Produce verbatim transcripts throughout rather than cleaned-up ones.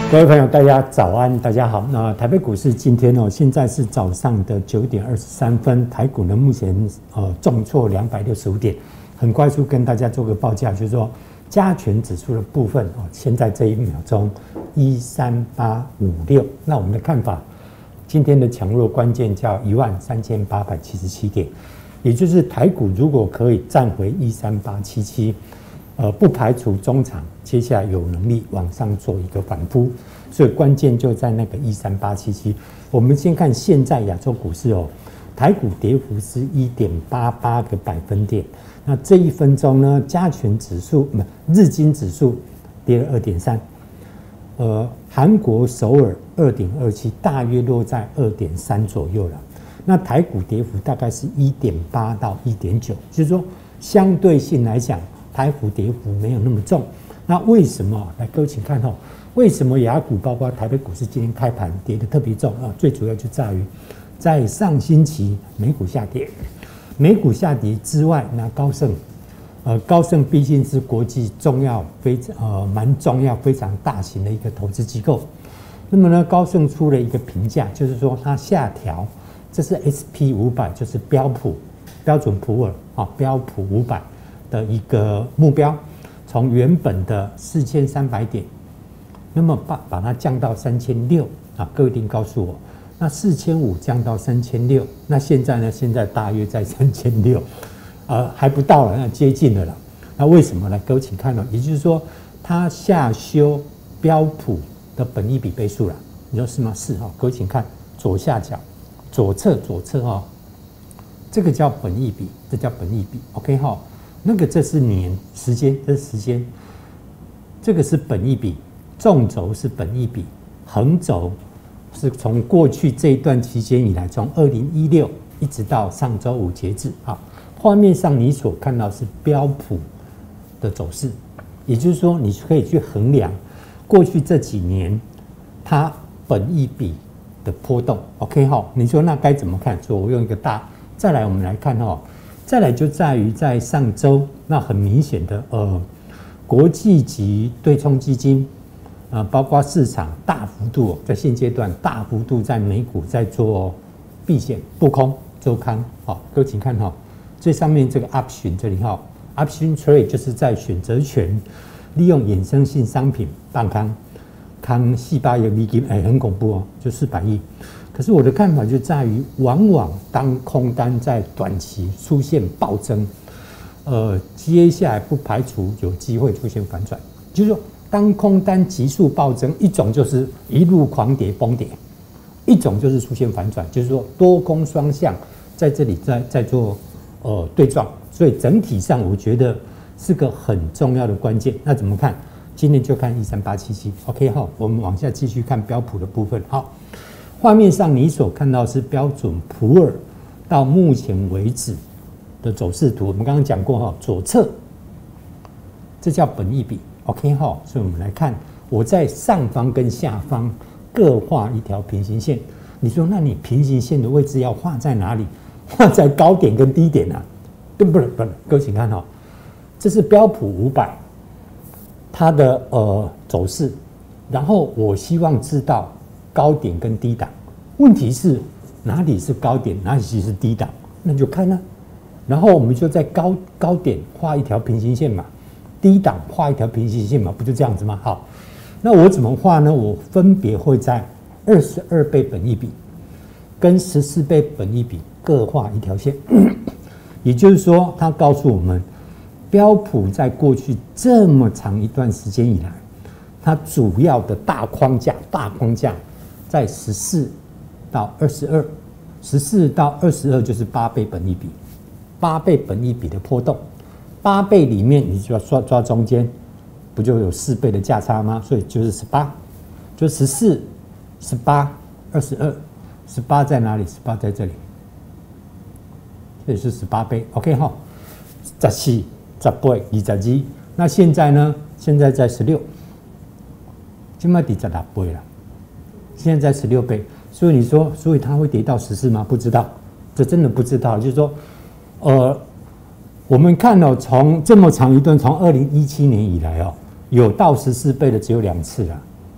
各位朋友，大家早安，大家好。那台北股市今天哦，现在是早上的九点二十三分，台股呢目前呃重挫两百六十五点，很快速跟大家做个报价，就是说加权指数的部分哦，现在这一秒钟一三八五六。那我们的看法，今天的强弱关键叫一万三千八百七十七点，也就是台股如果可以站回一三八七七。呃，不排除中场接下来有能力往上做一个反扑，所以关键就在那个一三八七七。我们先看现在亚洲股市哦，台股跌幅是 一点八八个百分点。那这一分钟呢，加权指数不日经指数跌了 二点三， 呃，韩国首尔 二点二七， 大约落在 二点三 左右了。那台股跌幅大概是 一点八到一点九， 就是说相对性来讲。台股跌幅没有那么重，那为什么？来，各位请看哦，为什么亚股包括台北股市今天开盘跌得特别重啊？最主要就在于，在上星期美股下跌，美股下跌之外，那高盛，呃，高盛毕竟是国际重要、非常呃蛮重要、非常大型的一个投资机构，那么呢，高盛出了一个评价，就是说它下调，这是 S P 五百，就是标普标准普尔啊，标普五百。的一个目标，从原本的四千三百点，那么把把它降到三千六啊，各位一定告诉我，那四千五降到三千六，那现在呢？现在大约在三千六，呃，还不到了，那接近了啦。那为什么呢？各位请看哦，也就是说，它下修标普的本益比倍数了，你说是吗？是哈、哦，各位请看左下角，左侧左侧哈、哦，这个叫本益比，这叫本益比 ，OK 哈、哦。那个这是年时间，这是时间，这个是本益比，纵轴是本益比，横轴是从过去这一段期间以来，从二零一六一直到上周五截止啊。画面上你所看到是标普的走势，也就是说，你可以去衡量过去这几年它本益比的波动。OK 哈，你说那该怎么看？所以我用一个大，再来我们来看哈。再来就在于在上周，那很明显的呃，国际级对冲基金啊、呃，包括市场大幅度在现阶段大幅度在美股在做避险布空周刊，好，各位请看哈，最上面这个 option 这里哈 ，option trade 就是在选择权利用衍生性商品放空康细胞的美金，哎，很恐怖哦，就四百亿。可是我的看法就在于，往往当空单在短期出现暴增，呃，接下来不排除有机会出现反转。就是说，当空单急速暴增，一种就是一路狂跌崩跌，一种就是出现反转，就是说多空双向在这里在在做呃对撞。所以整体上，我觉得是个很重要的关键。那怎么看？今天就看一三八七七 ，OK 哈，我们往下继续看标普的部分，好。画面上你所看到是标准普尔到目前为止的走势图，我们刚刚讲过哈，左侧这叫本益比 ，OK 哈，所以我们来看，我在上方跟下方各画一条平行线。你说，那你平行线的位置要画在哪里？画在高点跟低点啊？对不对？不，各位请看哈，这是标普五百它的呃走势，然后我希望知道。高点跟低档，问题是哪里是高点，哪里是低档，那就看啊。然后我们就在高高点画一条平行线嘛，低档画一条平行线嘛，不就这样子吗？好，那我怎么画呢？我分别会在二十二倍本益比跟十四倍本益比各画一条线，也就是说，它告诉我们，标普在过去这么长一段时间以来，它主要的大框架，大框架。在十四到二十二，十四到二十二就是八倍本益比，八倍本益比的波动，八倍里面你就要抓抓中间，不就有四倍的价差吗？所以就是十八，就十四、十八、二十二，十八在哪里？十八在这里，这里是十八倍 ，OK 哈，十四、十八、二十二，那现在呢？现在在十六，现在第十六倍了。现在在十六倍，所以你说，所以它会跌到十四吗？不知道，这真的不知道。就是说，呃，我们看到、哦、从这么长一段，从二零一七年以来哦，有到十四倍的只有两次了，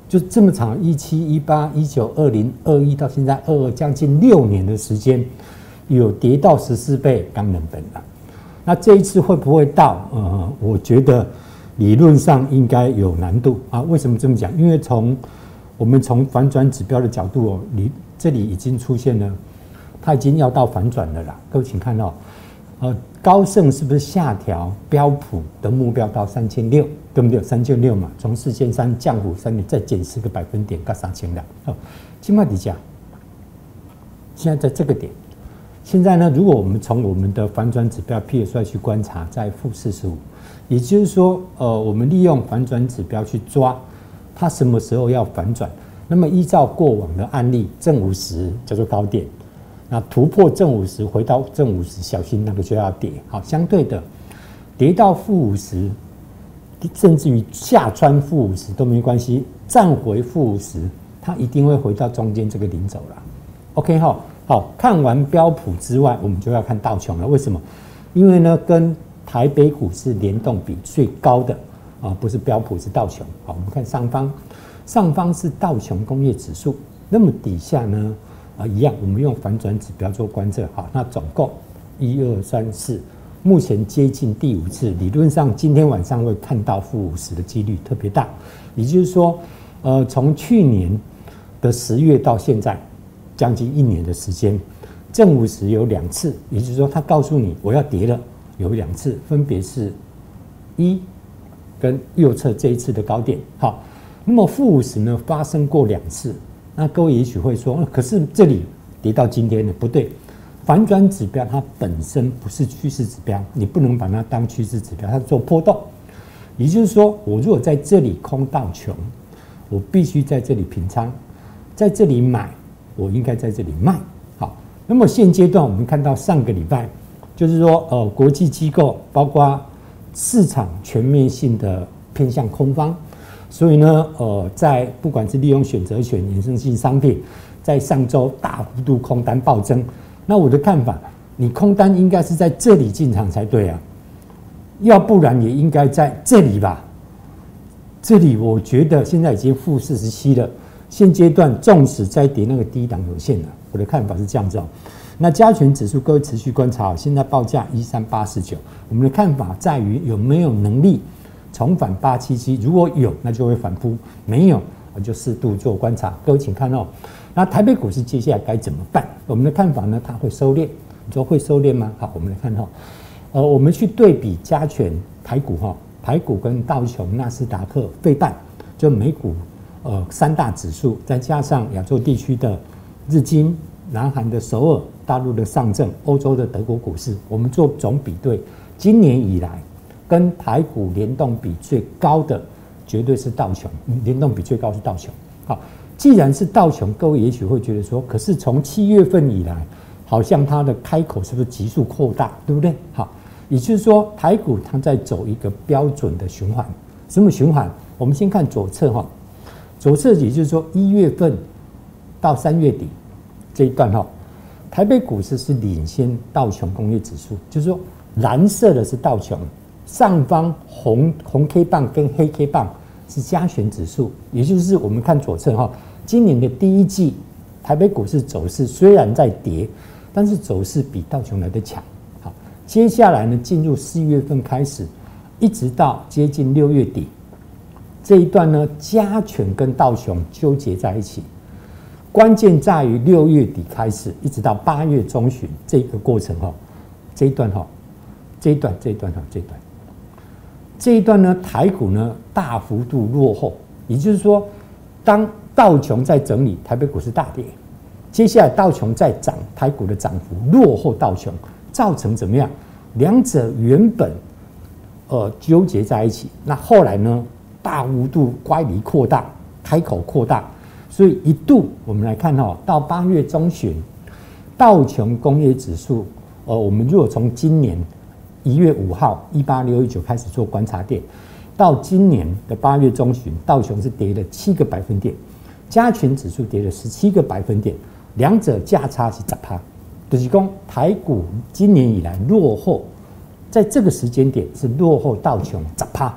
就这么长，一七、一八、一九、二零、二一到现在二二，将近六年的时间，有跌到十四倍，刚能本了。那这一次会不会到？呃，我觉得理论上应该有难度啊。为什么这么讲？因为从我们从反转指标的角度哦，你这里已经出现了，它已经要到反转了啦。各位请看到、哦，呃，高盛是不是下调标普的目标到三千六，对不对？三千六嘛，从四千三降幅三点，再减十个百分点，到三千两。哦，金麦底价现在在这个点。现在呢，如果我们从我们的反转指标 P S Y 去观察，在负四十五，也就是说，呃，我们利用反转指标去抓它什么时候要反转。那么依照过往的案例，正五十叫做高点，那突破正五十回到正五十，小心那个就要跌。好，相对的，跌到负五十，甚至于下穿负五十都没关系，站回负五十，它一定会回到中间这个零轴了。OK 哈。好，看完标普之外，我们就要看道琼了。为什么？因为呢，跟台北股市联动比最高的啊，不是标普，是道琼。好，我们看上方，上方是道琼工业指数，那么底下呢，啊，一样，我们用反转指标做观测。好，那总共一二三四，目前接近第五次，理论上今天晚上会看到负五十的几率特别大。也就是说，呃，从去年的十月到现在。将近一年的时间，正五十有两次，也就是说，他告诉你我要跌了，有两次，分别是一跟右侧这一次的高点。好，那么负五十呢发生过两次，那各位也许会说，可是这里跌到今天了，不对，反转指标它本身不是趋势指标，你不能把它当趋势指标，它是做波动。也就是说，我如果在这里空道琼，我必须在这里平仓，在这里买。我应该在这里卖。好，那么现阶段我们看到上个礼拜，就是说，呃，国际机构包括市场全面性的偏向空方，所以呢，呃，在不管是利用选择权、衍生性商品，在上周大幅度空单暴增。那我的看法，你空单应该是在这里进场才对啊，要不然也应该在这里吧。这里我觉得现在已经负四十七了。现阶段纵使再跌，那个低档有限了。我的看法是这样子哦。那加权指数各位持续观察，现在报价一三八四九。我们的看法在于有没有能力重返八七七，如果有，那就会反扑；没有，我就适度做观察。各位请看哦。那台北股市接下来该怎么办？我们的看法呢？它会收敛。你说会收敛吗？好，我们来看哈。呃，我们去对比加权台股哈，台股跟道琼、纳斯达克、费半，就美股。呃，三大指数，再加上亚洲地区的日经、南韩的首尔、大陆的上证、欧洲的德国股市，我们做总比对，今年以来跟台股联动比最高的绝对是道琼，联动比最高是道琼。好，既然是道琼，各位也许会觉得说，可是从七月份以来，好像它的开口是不是急速扩大，对不对？好，也就是说台股它在走一个标准的循环。什么循环？我们先看左侧哈。左侧也就是说，一月份到三月底这一段哈，台北股市是领先道琼工业指数，就是说蓝色的是道琼，上方红红 K 棒跟黑 K 棒是加权指数，也就是我们看左侧哈，今年的第一季台北股市走势虽然在跌，但是走势比道琼来得强。好，接下来呢，进入四月份开始，一直到接近六月底。这一段呢，加权跟道琼纠结在一起，关键在于六月底开始，一直到八月中旬这个过程哈，这一段哈，这一段这一段哈，这一段，这一段呢，台股呢大幅度落后，也就是说，当道琼在整理，台北股市大跌，接下来道琼在涨，台股的涨幅落后道琼，造成怎么样？两者原本呃纠结在一起，那后来呢？大幅度乖离扩大，开口扩大，所以一度我们来看哈，到八月中旬，道琼工业指数，呃，我们如果从今年一月五号一八六一九开始做观察点，到今年的八月中旬，道琼是跌了七个百分点，加权指数跌了十七个百分点，两者价差是十趴，就是说台股今年以来落后，在这个时间点是落后道琼十趴。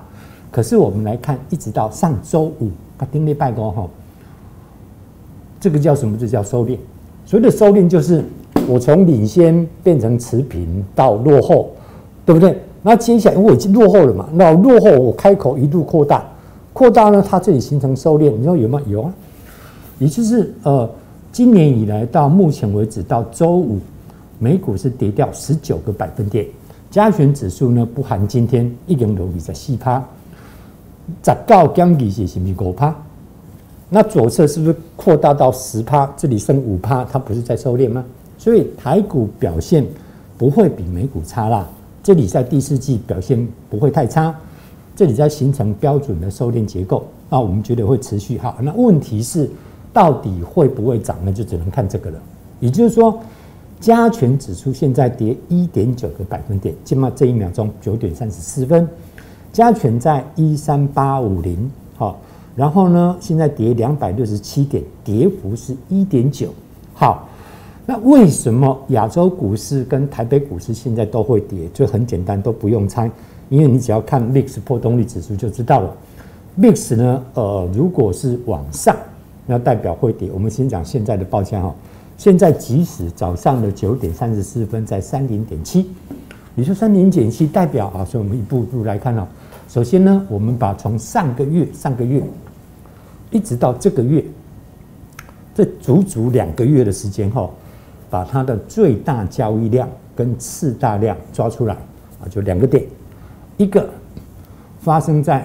可是我们来看，一直到上周五，它丁力拜高哈，这个叫什么？这叫收敛。所谓的收敛，就是我从领先变成持平到落后，对不对？那接下来我已经落后了嘛，那落后我开口一路扩大，扩大呢，它这里形成收敛，你说有吗？有啊，也就是呃，今年以来到目前为止到周五，美股是跌掉十九个百分点，加权指数呢不含今天一零六二十四趴。十九减二是是不是五趴？那左侧是不是扩大到十趴？这里剩五趴，它不是在收敛吗？所以台股表现不会比美股差啦。这里在第四季表现不会太差，这里在形成标准的收敛结构，那我们觉得会持续好。那问题是到底会不会涨呢？就只能看这个了。也就是说，加权指数现在跌一点九个百分点，起码这一秒钟九点三十四分。加权在一三八五零，好，然后呢，现在跌两百六十七点，跌幅是一点九。好，那为什么亚洲股市跟台北股市现在都会跌？就很简单，都不用猜，因为你只要看 V I X 波动率指数就知道了。V I X 呢，呃，如果是往上，那代表会跌。我们先讲现在的报价哈，现在即使早上的九点三十四分在三零点七。你说三零点七代表啊，所以我们一步一步来看哦。首先呢，我们把从上个月、上个月一直到这个月，这足足两个月的时间后，把它的最大交易量跟次大量抓出来啊，就两个点，一个发生在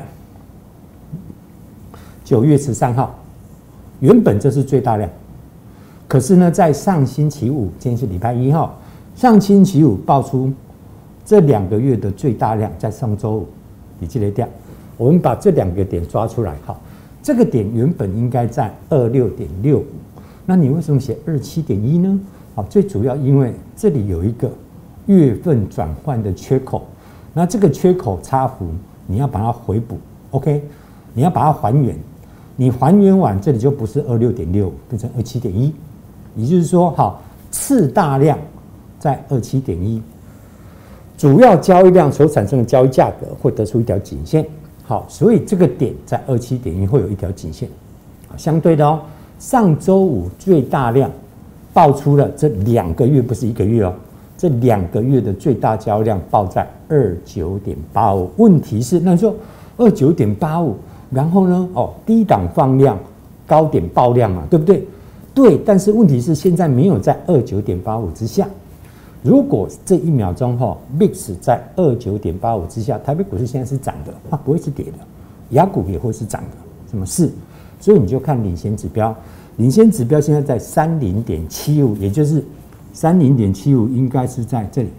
九月十三号，原本这是最大量，可是呢，在上星期五，今天是礼拜一号，上星期五爆出这两个月的最大量，在上周五已积累掉。我们把这两个点抓出来，好，这个点原本应该在二六点六五，那你为什么写二七点一呢？好，最主要因为这里有一个月份转换的缺口，那这个缺口差幅你要把它回补 ，OK， 你要把它还原，你还原完这里就不是二六点六五，变成二七点一，也就是说，好，次大量在二七点一。主要交易量所产生的交易价格会得出一条颈线，好，所以这个点在二七点一会有一条颈线，相对的哦，上周五最大量爆出了这两个月，不是一个月哦，这两个月的最大交易量报在二九点八五。问题是，那你说二九点八五，然后呢，哦，低档放量，高点爆量嘛，对不对？对，但是问题是现在没有在二九点八五之下。如果这一秒钟哈 ，V I X 在二九点八五之下，台北股市现在是涨的，它不会是跌的，亚股也会是涨的，什么事？所以你就看领先指标，领先指标现在在三零点七五，也就是三零点七五应该是在这里，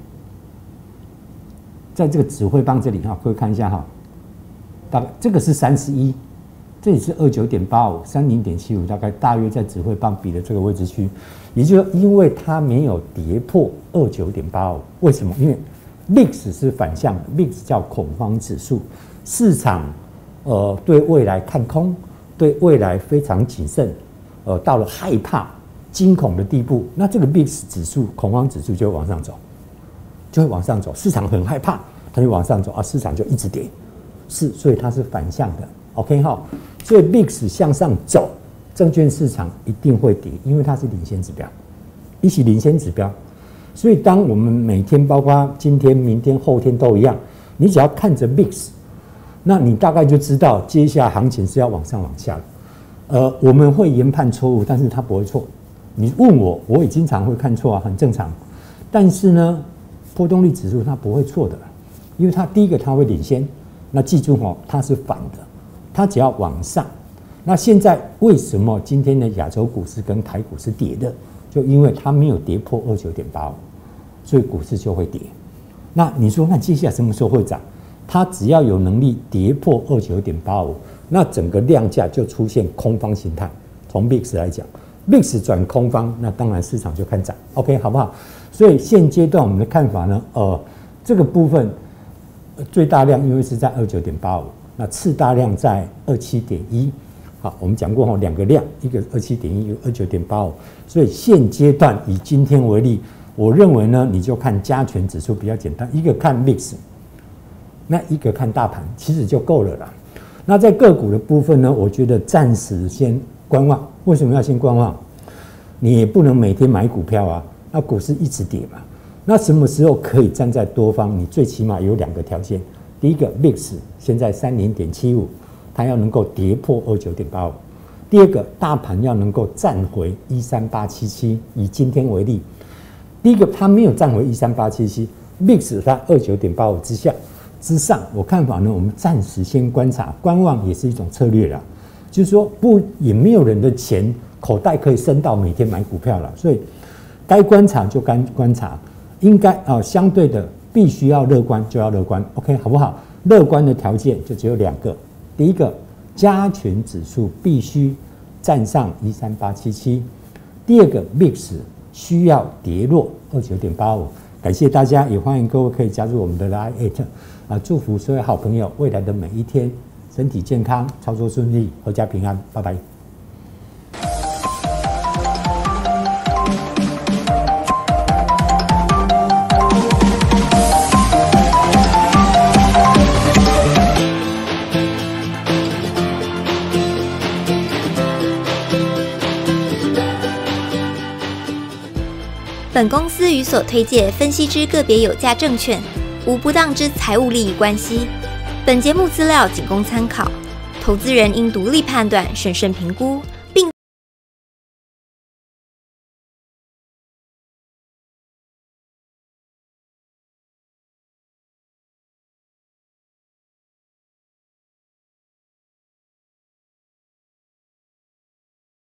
在这个指挥棒这里哈，各位看一下哈，大概这个是三十一，这里是二九点八五，三零点七五，大概大约在指挥棒比的这个位置区。也就是因为它没有跌破二九点八五，为什么？因为 V I X 是反向的 ，V I X 叫恐慌指数，市场呃对未来看空，对未来非常谨慎，呃到了害怕、惊恐的地步，那这个 V I X 指数恐慌指数就会往上走，就会往上走，市场很害怕，它就往上走啊，市场就一直跌，是，所以它是反向的 ，OK 哈，所以 V I X 向上走。证券市场一定会跌，因为它是领先指标，一起领先指标。所以，当我们每天，包括今天、明天、后天都一样，你只要看着 V I X， 那你大概就知道接下来行情是要往上往下了。呃，我们会研判错误，但是它不会错。你问我，我也经常会看错啊，很正常。但是呢，波动率指数它不会错的，因为它第一个它会领先。那记住哦，它是反的，它只要往上。那现在为什么今天的亚洲股市跟台股是跌的？就因为它没有跌破二九点八五，所以股市就会跌。那你说，那接下来什么时候会涨？它只要有能力跌破二九点八五，那整个量价就出现空方形态。从 V I X 来讲 ，V I X 转空方，那当然市场就看涨 ，OK 好不好？所以现阶段我们的看法呢，呃，这个部分最大量因为是在二九点八五，那次大量在二七点一。好，我们讲过哈，两个量，一个二七点一，一个二九点八五，所以现阶段以今天为例，我认为呢，你就看加权指数比较简单，一个看 V I X， 那一个看大盘其实就够了啦。那在个股的部分呢，我觉得暂时先观望。为什么要先观望？你也不能每天买股票啊，那股市一直跌嘛。那什么时候可以站在多方？你最起码有两个条件。第一个 V I X 现在 三零点七五， 它要能够跌破 二十九点八五。第二个，大盘要能够站回一三八七七。以今天为例，第一个它没有站回一三八七七， V I X 它 二十九点八五 之下之上，我看法呢，我们暂时先观察，观望也是一种策略啦。就是说不也没有人的钱口袋可以深到每天买股票了，所以该观察就该观察，应该啊、呃、相对的必须要乐观就要乐观 ，OK 好不好？乐观的条件就只有两个，第一个加权指数必须站上一三八七七，第二个 V I X 需要跌落 二十九点八五。感谢大家，也欢迎各位可以加入我们的 Line 啊，祝福所有好朋友未来的每一天身体健康，操作顺利，阖家平安，拜拜。 本公司与所推介分析之个别有价证券无不当之财务利益关系。本节目资料仅供参考，投资人应独立判断、审慎评估，